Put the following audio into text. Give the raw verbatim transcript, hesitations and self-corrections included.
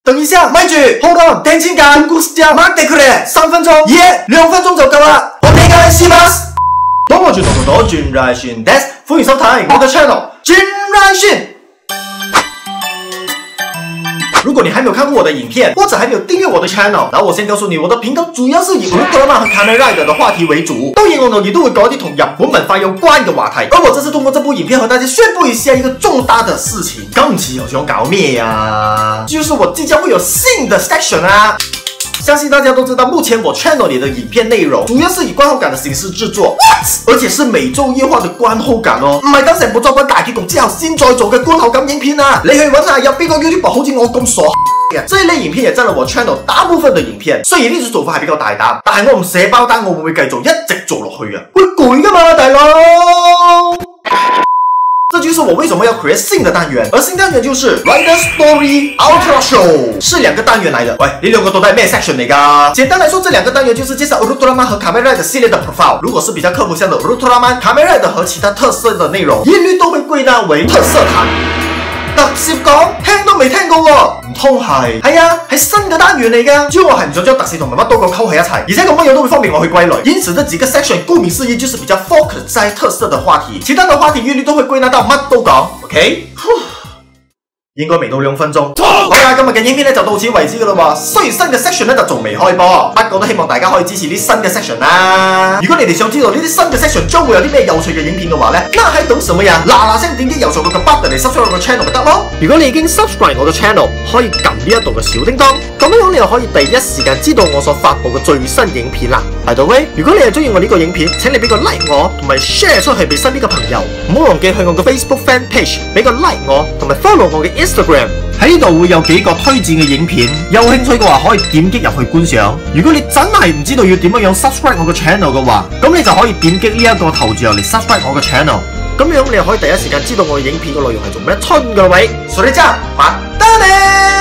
等一下，咪住 ，Hold on， 電線杆，故事講，待ってくれ，三分鐘，耶，兩分鐘就夠啦。我哋嘅試嗎？多我轉多多多轉來選 ，Des， 歡迎收睇我的 channel 轉來選。如果你还没有看过我的影片，或者还没有订阅我的 channel， 那我先告诉你，我的频道主要是以 Ultraman 和 Kamen Rider 的话题为主，當然我呢亦都會講啲同日本文化有關嘅話題。而我這次通過這部影片和大家宣布一下一個重大的事情。今次又想搞咩呀？就是我即將會有新的 section 啊！相信大家都知道，目前我 channel 里的影片內容主要是以觀後感的形式製作， What? 而且是每周夜話的觀後感哦，唔係等成部作品大結局之後先再做嘅觀後感影片啊！你去揾下有邊個 YouTuber 好似我咁傻嘅？這一類影片也佔了我 channel 大部分的影片，雖然呢種做法係比較大膽，但係我唔捨包單，我會唔會繼續一直做落去啊？會攰㗎嘛，大佬！這就是我為什麼要 create 新的單元，而新單元就是 Rider Story Ultra Show， 是兩個單元來的。喂，呢兩個到底係咩 section 嚟㗎？簡單來說，這兩個單元就是介紹 Ultraman 和 Kamen Rider 系列的 profile。如果是比較科普向的 Ultraman、Kamen Rider 和其他特色的內容，一律都會歸納為特色談。特攝講，聽都未聽過喎，唔通係？係啊，係新嘅單元嚟㗎。主要我係唔想將特攝同埋乜都講溝喺一齊，而且咁乜嘢都會方便我去歸類。因此，這幾個 section 顧名思義就是比較 focus 在特色的話題，其他的話題一律都會歸納到乜都講。OK？應該未到兩分鐘。好啦，今日嘅影片咧就到此為止噶啦喎。雖然新嘅 section 咧就仲未開播，不過都希望大家可以支持啲新嘅 section 啦。如果你哋想知道呢啲新嘅 section 將會有啲咩有趣嘅影片嘅話咧，那喺等什麼呀？嗱嗱聲點擊右上角嘅 button 嚟 subscribe 我個 channel 咪得咯。如果你已經 subscribe 我嘅 channel， 可以撳呢一度嘅小叮當，咁樣你又可以第一時間知道我所發布嘅最新影片啦。By the way， 如果你係中意我呢個影片，請你俾個 like 我，同埋 share 出去俾身邊嘅朋友。唔好忘記去我嘅 Facebook fan page 俾個 like 我，同埋 follow 我嘅 Instagram。喺呢度會有幾個推薦嘅影片，有興趣嘅話可以點擊入去觀賞。如果你真係唔知道要點樣樣 subscribe 我嘅 channel 嘅話，咁你就可以點擊呢一個頭像嚟 subscribe 我嘅 channel。咁樣你又可以第一時間知道我嘅影片嘅內容係做咩春嘅位。所以真係，麥得你。